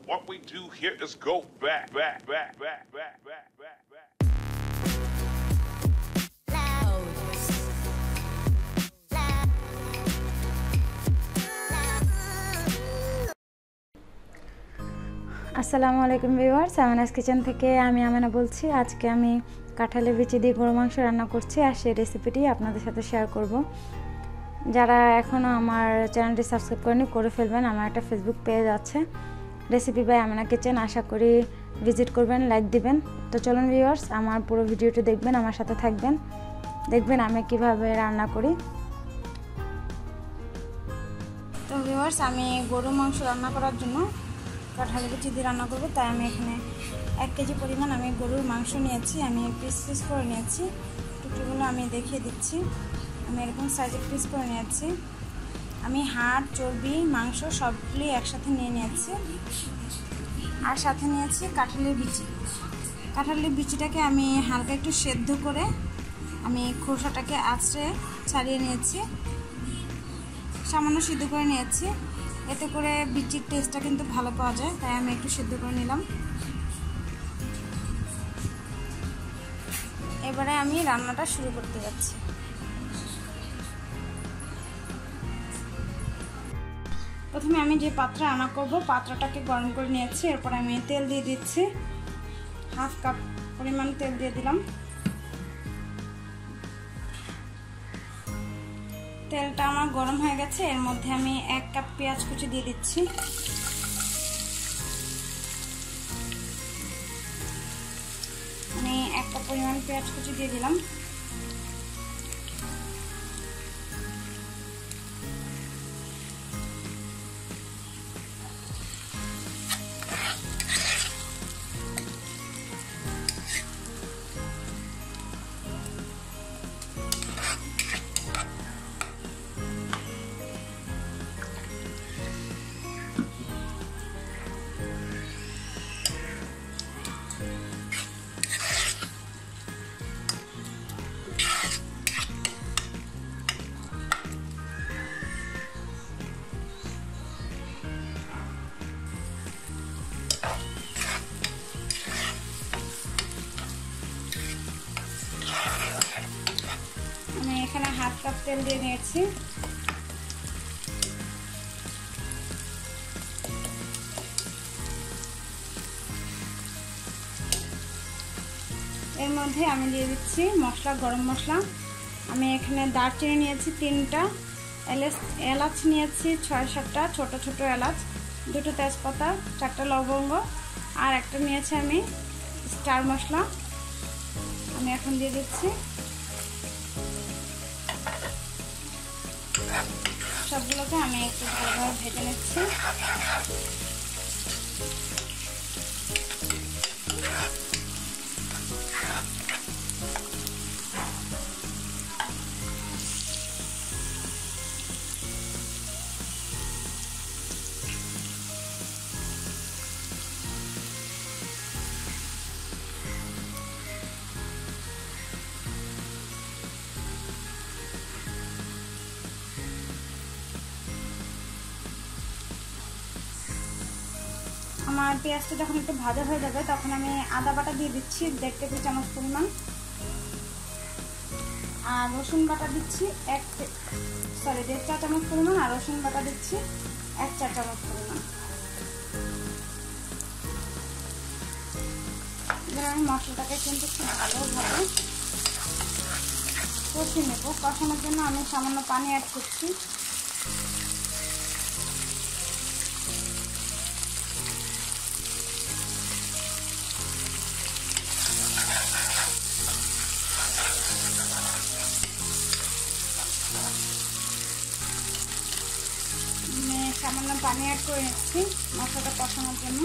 What we do here is go back. আসসালামু আলাইকুম viewers, আমেনাস kitchen থেকে আমি আমেনা বলছি। আজকে আমি কাঁঠালের বিচি দিয়ে গরুর মাংস রান্না করছি, আর সেই রেসিপিটি আপনাদের সাথে শেয়ার করব। যারা এখনও আমার চ্যানেলটি সাবস্ক্রাইব করেনি করে ফেলবেন। আমার একটা ফেসবুক পেজ আছে, রেসিপি বাই আমেনা কিচেন, আশা করি ভিজিট করবেন, লাইক দিবেন। তো চলুন ভিউয়ার্স, আমার পুরো ভিডিওটি দেখবেন, আমার সাথে থাকবেন, দেখবেন আমি কিভাবে রান্না করি। তো ভিউয়ার্স, আমি গরুর মাংস রান্না করার জন্য কাঁঠালের বিচি দিয়ে রান্না করব, তাই আমি এখানে 1 কেজি পরিমাণ আমি গরুর মাংস নিয়েছি। আমি পিস পিস করে নিয়েছি, টুকরোগুলো আমি দেখিয়ে দিচ্ছি। আমি এরকম সাইজের পিস করে নিয়েছি। আমি হাড়, চর্বি, মাংস সবগুলি একসাথে নিয়ে নিয়েছি, আর সাথে নিয়েছি কাঁঠালের বিচি। কাঁঠালের বিচিটাকে আমি হালকা একটু সেদ্ধ করে আমি খোসাটাকে আঁচড়ে ছাড়িয়ে নিয়েছি, সামান্য সিদ্ধ করে নিয়েছি। এতে করে বিচির টেস্টটা কিন্তু ভালো পাওয়া যায়, তাই আমি একটু সিদ্ধ করে নিলাম। এবারে আমি রান্নাটা শুরু করতে যাচ্ছি। প্রথমে আমি যে পাত্রে রান্না করব, পাত্রটাকে গরম করে নিয়েছি। এরপর আমি তেল দিয়ে দিচ্ছি, 1/2 কাপ পরিমাণ তেল দিয়ে দিলাম। তেলটা আমার গরম হয়ে গেছে, এর মধ্যে আমি 1 কাপ পেঁয়াজ কুচি দিয়ে দিচ্ছি। আমি 1 কাপ পরিমাণ পেঁয়াজ কুচি দিয়ে দিলাম। আমি এখানে 1/2 কাপ তেল দিয়ে নিয়েছি। এর মধ্যে আমি দিয়ে দিচ্ছি মশলা, গরম মশলা। আমি এখানে দারচিনি নিয়েছি 3টা, এলাচ নিয়েছি 6-7টা ছোট ছোট এলাচ, 2টো তেজপাতা, 4টা লবঙ্গ, আর একটা নিয়েছি আমি স্টার মশলা। আমি এখন দিয়ে দিচ্ছি। সবগুলোকে আমি একটু ভালোভাবে ভেজে নিচ্ছি। আমার পেঁয়াজটা যখন একটু ভাজা হয়ে যাবে, তখন আমি আদা বাটা দিয়ে দিচ্ছি 1.5 টেবিল চামচ পরিমাণ, আর রসুন বাটা দিচ্ছি 1.5 চা চামচ পরিমাণ, আর রসুন বাটা দিচ্ছি 1 চা চামচ পরিমাণ। এবার আমি মশলাটাকে কিন্তু খুব ভালোভাবে কষিয়ে নেব। কষানোর জন্য আমি সামান্য পানি অ্যাড করছি। সামান্য পানি অ্যাড করে নিচ্ছি মশলাটা কষানোর জন্য।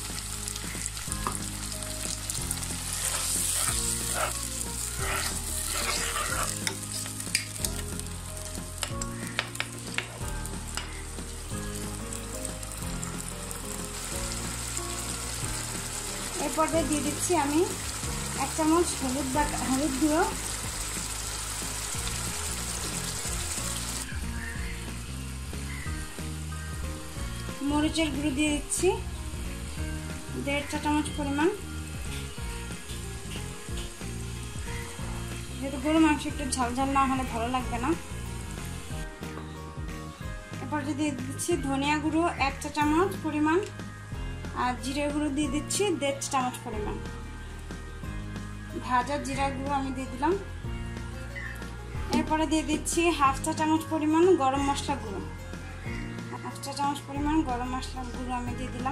এরপর দিয়ে দিচ্ছি আমি 1 চামচ হলুদ গুঁড়ো, মরিচের গুঁড়ো দিয়ে দিচ্ছি 1.5 চা চামচ পরিমাণ, যেহেতু গরু মাংস একটু ঝাল ঝাল না হলে ভালো লাগবে না। এরপর দিয়ে দিচ্ছি ধনিয়া গুঁড়ো 1 চা চামচ পরিমাণ, আর জিরে গুঁড়ো দিয়ে দিচ্ছি 1.5 চা চামচ পরিমাণ। ভাজা জিরা গুঁড়ো আমি দিয়ে দিলাম। এরপরে দিয়ে দিচ্ছি 1/2 চা চামচ পরিমাণ গরম মশলা গুঁড়ো, 1/2 চা চামচ পরিমাণ গরম মশলা গুঁড়ো আমি দিয়ে দিলাম।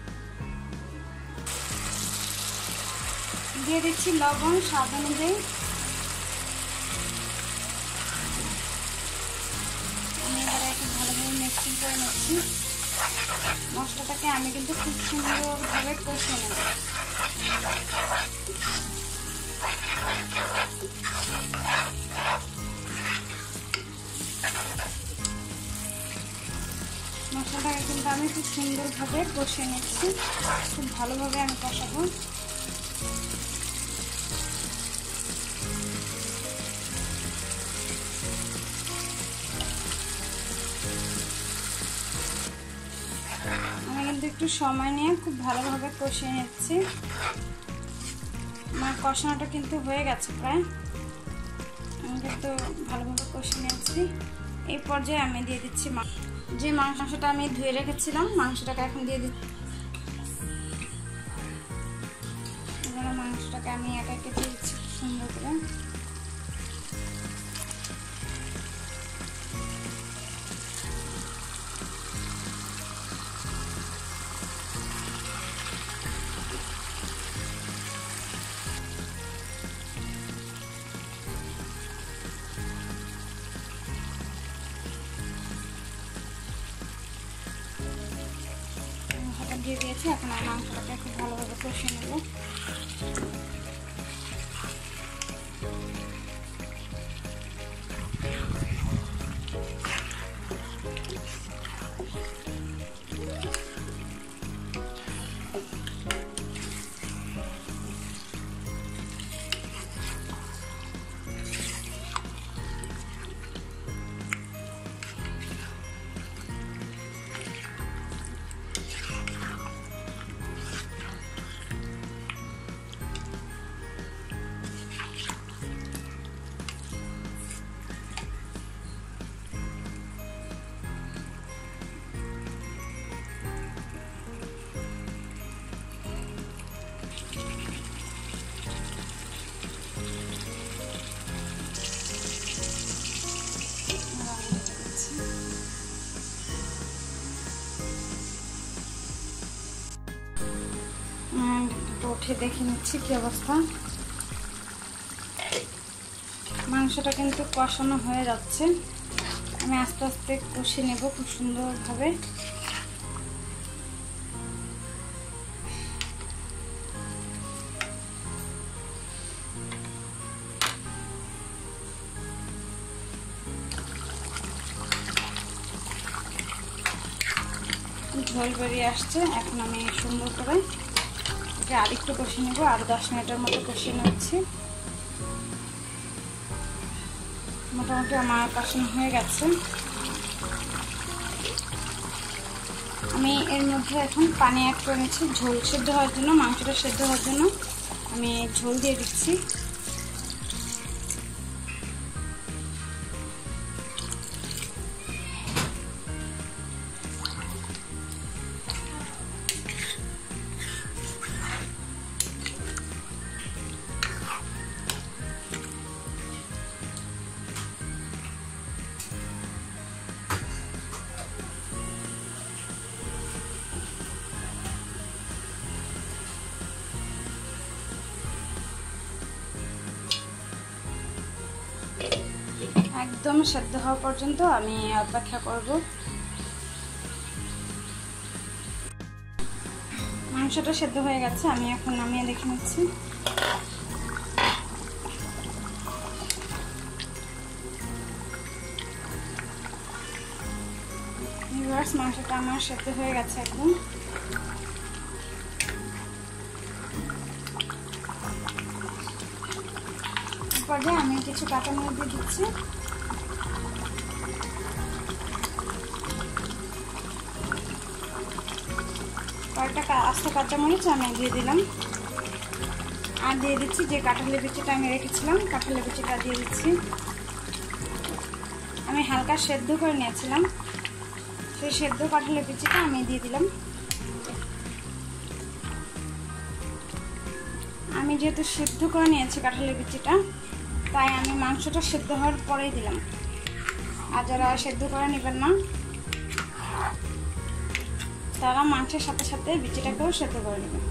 দিয়ে দিচ্ছি লবণ স্বাদ অনুযায়ী। আমি এবারে একটু ভালোভাবে মিক্সিং করে নিচ্ছি। মশলাটাকে আমি কিন্তু খুব সুন্দরভাবে কষিয়ে নেব। মশলাটাকে কিন্তু আমি খুব সুন্দরভাবে কষিয়ে নিচ্ছি, খুব ভালোভাবে আমি কষাবো। আমি কিন্তু একটু সময় নিয়ে খুব ভালোভাবে কষিয়ে নিচ্ছি। আমার কষানোটা কিন্তু হয়ে গেছে প্রায়, আমি কিন্তু ভালোভাবে কষিয়ে নিচ্ছি। এই পর্যায়ে আমি দিয়ে দিচ্ছি যে মাংসটা আমি ধুয়ে রেখেছিলাম, মাংসটাকে এখন দিয়ে দিচ্ছি। এবারে মাংসটাকে আমি একে একে দিয়ে দিচ্ছি সুন্দর করে। দিয়ে দিয়েছি, এখন আমি মাংসটাকে খুব ভালোভাবে কষিয়ে নেব। উঠে দেখে নিচ্ছি কি অবস্থা। মাংসটা কিন্তু কষানো হয়ে যাচ্ছে, আমি আস্তে আস্তে কষিয়ে নেব খুব সুন্দরভাবে। ঝোল বেরিয়ে আসছে, এখন আমি সুন্দর করে আরেকটু কষিয়ে নেব, আরো 10 মিনিটের মতো কষিয়ে নিচ্ছি। মোটামুটি আমার কষানো হয়ে গেছে। আমি এর মধ্যে এখন পানি অ্যাড করে নিচ্ছি ঝোল সেদ্ধ হওয়ার জন্য, মাংসটা সেদ্ধ হওয়ার জন্য আমি ঝোল দিয়ে দিচ্ছি। একদম সেদ্ধ হওয়া পর্যন্ত আমি অপেক্ষা করব। মাংসটা সেদ্ধ হয়ে গেছে, আমি এখন নামিয়ে দেখে নিচ্ছি। মাংসটা আমার সেদ্ধ হয়ে গেছে একদম। পর্যায়ে আমি কিছু কাঁচামরিচ দিয়ে দিচ্ছি। কয়েকটা আস্ত কাঁচামরিচ আমি দিয়ে দিলাম। আর দিয়ে দিচ্ছি যে কাঁঠালের বিচিটা আমি রেখেছিলাম, কাঁঠালের বিচিটা দিয়ে দিচ্ছি। আমি হালকা সেদ্ধ করে নিয়েছিলাম, সেই সেদ্ধ কাঁঠালের বিচিটা আমি দিয়ে দিলাম। আমি যেহেতু সেদ্ধ করে নিয়েছি কাঁঠালের বিচিটা, তাই আমি মাংসটা সেদ্ধ হওয়ার পরেই দিলাম। আর যারা সেদ্ধ করে নেবেন না, তারা মাংসের সাথে সাথে বিচিটাকেও সেদ্ধ করে নেবেন।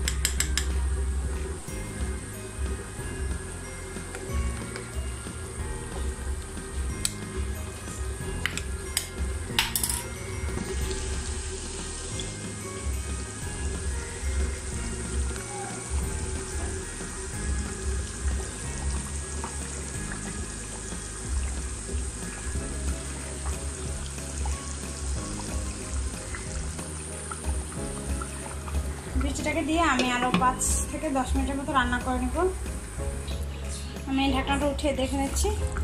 বিচিটাকে দিয়ে আমি আরো 5 থেকে 10 মিনিটের মতো রান্না করে নেব। আমি ঢাকনাটা উঠিয়ে দেখে নিচ্ছি।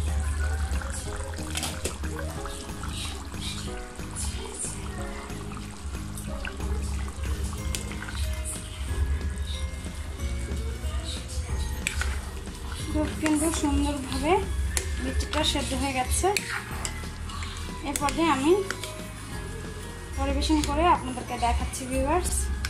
খুব কিন্তু সুন্দরভাবে বিচিটা সেদ্ধ হয়ে গেছে। এর পর্যায়ে আমি পরিবেশন করে আপনাদেরকে দেখাচ্ছি ভিউয়ার্স।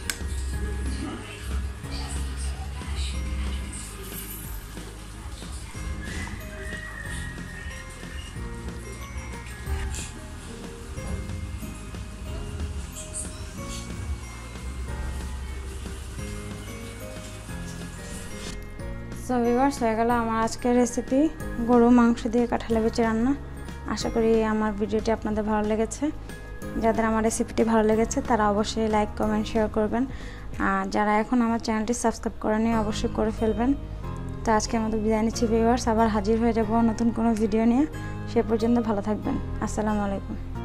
সো ভিউয়ার্স, হয়ে গেল আমার আজকের রেসিপি গরু মাংস দিয়ে কাঁঠালের বিচি রান্না। আশা করি আমার ভিডিওটি আপনাদের ভালো লেগেছে। যাদের আমার রেসিপিটি ভালো লেগেছে তারা অবশ্যই লাইক, কমেন্ট, শেয়ার করবেন। আর যারা এখন আমার চ্যানেলটি সাবস্ক্রাইব করেনি অবশ্যই করে ফেলবেন। তো আজকের মতো বিদায় নিচ্ছি ভিউয়ার্স, আবার হাজির হয়ে যাব নতুন কোনো ভিডিও নিয়ে। সে পর্যন্ত ভালো থাকবেন। আসসালামু আলাইকুম।